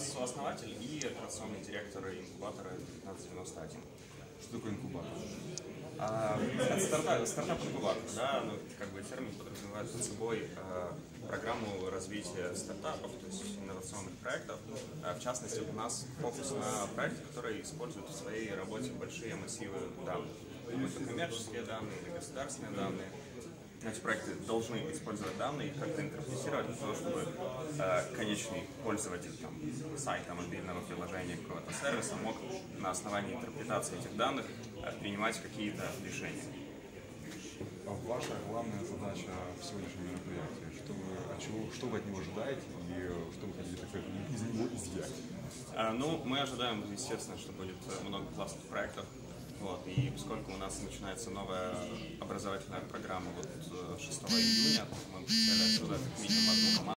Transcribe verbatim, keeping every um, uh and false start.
сооснователь и операционный директор инкубатора пятнадцать девяносто один. Что такое инкубатор? А, это стартап, стартап-инкубатор, да, ну, как бы термин подразумевает под собой а, программу развития стартапов, то есть инновационных проектов. А, в частности, у нас фокус на проекты, которые используют в своей работе большие массивы данных. Будь то коммерческие данные или государственные данные. Эти проекты должны использовать данные и как-то интерпретировать для того, чтобы э, конечный пользователь там, сайта, мобильного приложения, какого-то сервиса мог на основании интерпретации этих данных э, принимать какие-то решения. А ваша главная задача в сегодняшнем мероприятии? Что вы, от чего, что вы от него ожидаете и что вы хотите, так сказать, из него изъять? А, ну, мы ожидаем, естественно, что будет много классных проектов. Вот, и поскольку у нас начинается новая образовательная программа вот шестого июня, мы хотели отсюда как минимум одну команду.